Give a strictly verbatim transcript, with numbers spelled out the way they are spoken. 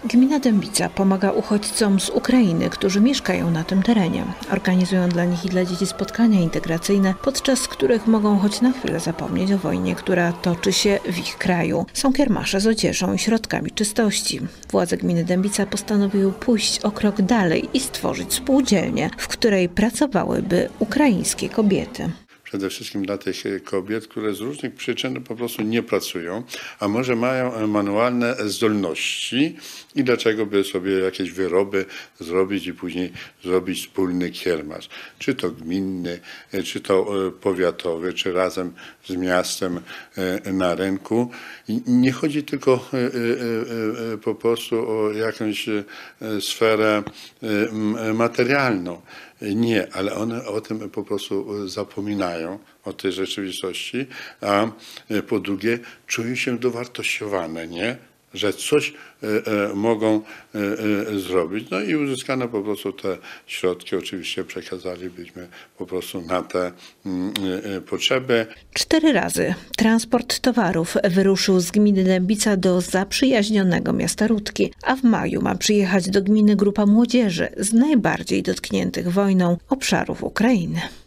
Gmina Dębica pomaga uchodźcom z Ukrainy, którzy mieszkają na tym terenie. Organizują dla nich i dla dzieci spotkania integracyjne, podczas których mogą choć na chwilę zapomnieć o wojnie, która toczy się w ich kraju. Są kiermasze z odzieżą i środkami czystości. Władze gminy Dębica postanowiły pójść o krok dalej i stworzyć spółdzielnię, w której pracowałyby ukraińskie kobiety. Przede wszystkim dla tych kobiet, które z różnych przyczyn po prostu nie pracują, a może mają manualne zdolności i dlaczego by sobie jakieś wyroby zrobić i później zrobić wspólny kiermasz. Czy to gminny, czy to powiatowy, czy razem z miastem na rynku. I nie chodzi tylko po prostu o jakąś sferę materialną. Nie, ale one o tym po prostu zapominają, o tej rzeczywistości, a po drugie czują się dowartościowane, nie? Że coś e, e, mogą e, e, zrobić. No i uzyskane po prostu te środki oczywiście przekazalibyśmy po prostu na te mm, e, potrzeby. Cztery razy transport towarów wyruszył z gminy Dębica do zaprzyjaźnionego miasta Rudki, a w maju ma przyjechać do gminy grupa młodzieży z najbardziej dotkniętych wojną obszarów Ukrainy.